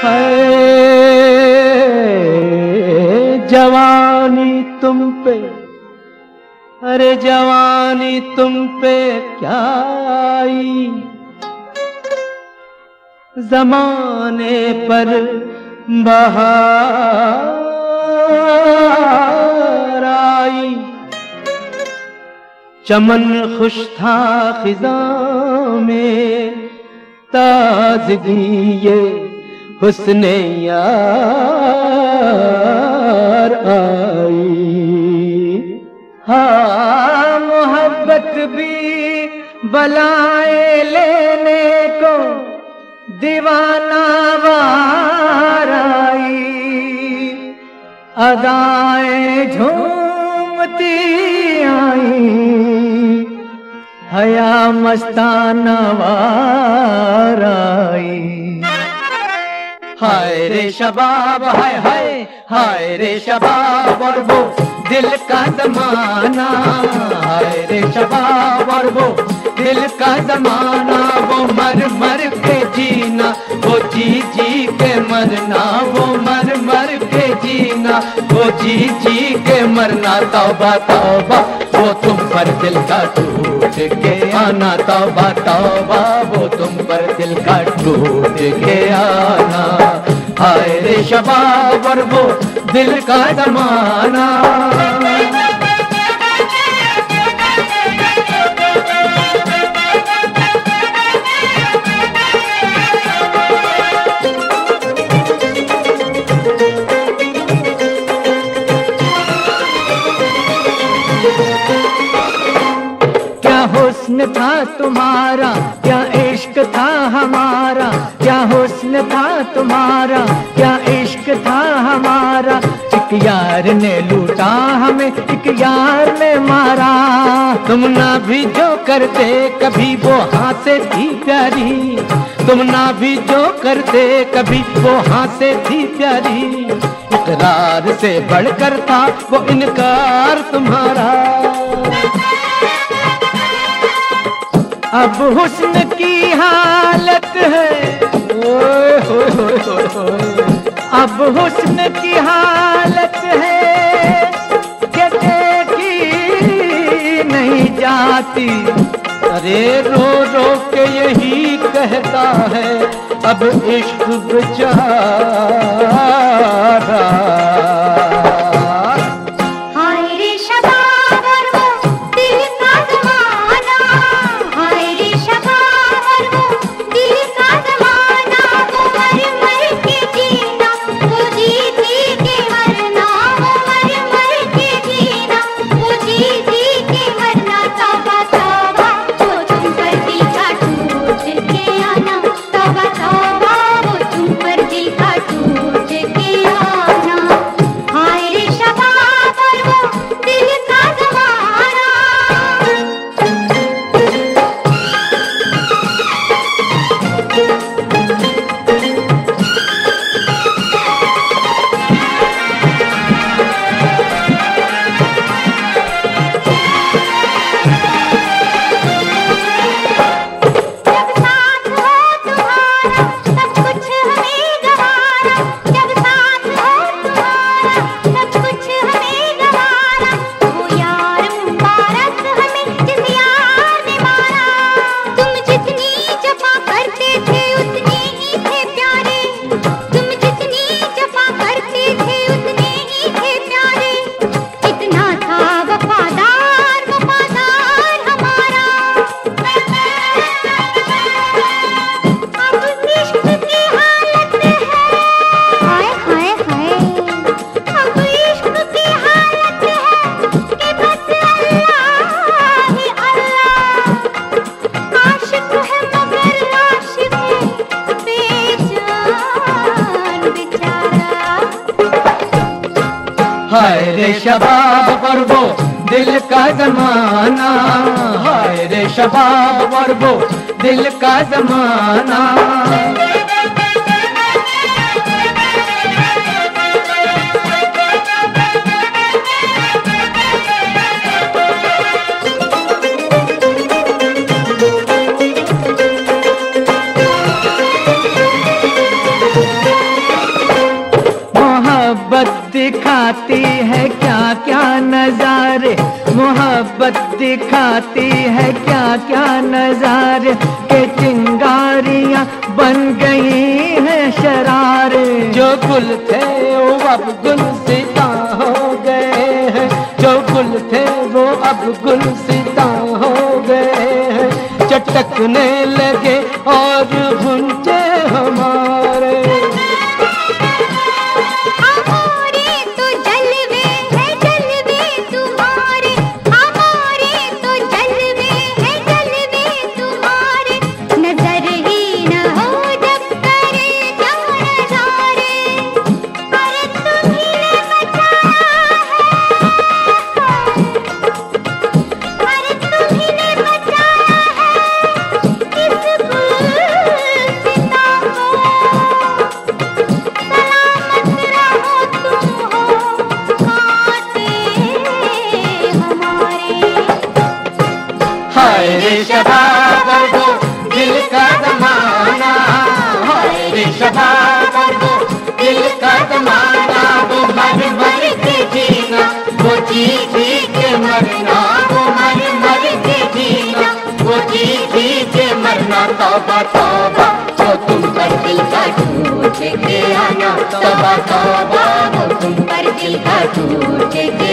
जवानी तुम पे, अरे जवानी तुम पे क्या आई, ज़माने पर बहार आई। चमन खुश था खिज़ां में, ताज़गी ये हुस्ने यार आई। हाँ मोहब्बत भी बलाए लेने को दीवाना वार आई। अदाएं झूमती आई, हया मस्ताना वार आई। हाय रे शबाब हाय हाय, हाय रे शबाब और वो दिल का ज़माना, हाय रे शबाब और वो दिल का ज़माना। वो मर मर के जीना, वो जी जी के मरना, वो मर मर के जीना, वो जी जी के मरना। तौबा तौबा वो तुम पर दिल का टूट के आना, तौबा तौबा वो तुम पर दिल का टूट के आना। हाय रे शबाब और वो दिल का ज़माना। क्या हुस्न था तुम्हारा, क्या इश्क था हमारा, क्या हुस्न था तुम्हारा, क्या इश्क था हमारा। एक यार ने लूटा हमें, एक यार ने मारा। तुम ना भी जो करते कभी वो हाथ से थी प्यारी, तुम ना भी जो करते कभी वो हाथ से थी प्यारी। इकरार से बढ़कर था वो इनकार तुम्हारा। अब हुस्न की हालत है, ओए होए होए होए होए। अब हुस्न की हालत है कि देखी नहीं जाती। अरे रो रो के यही कहता है अब इश्क बेचारा। हाय रे शबाब पर वो दिल का ज़माना, हाय रे शबाब पर वो दिल का ज़माना। दिखाती है क्या क्या नजारे, मोहब्बत दिखाती है क्या क्या नजारे, के चिंगारियां बन गई हैं शरारे। जो गुल थे वो अब गुलसिता हो गए हैं, जो गुल थे वो अब गुलसिता हो गए हैं। चटकने लगे और भुंचे हमारे, हमारे तो जलवे हैं जलवे तुम्हारे, हमारे तो जलवे हैं जलवे तुम्हारे। नजर ही न हो जब करे क्या नजारे, अरे तुम्ही ने बचाया है, अरे तुम्ही ने बचाया है इस गुलसिता को। सलामत रहो तुम हो खाते हमारे। हाय रे शबाब और वो दिल का जमाना, हाय रे शबाब और वो दिल का जमाना। वो मर मर के जीना, वो जी जी के मरना, वो मर मर के जीना, वो जी जी के मरना। तौबा तौबा वो तुम पर दिल का टूट के आना, तौबा तौबा वो तुम पर दिल का टूट के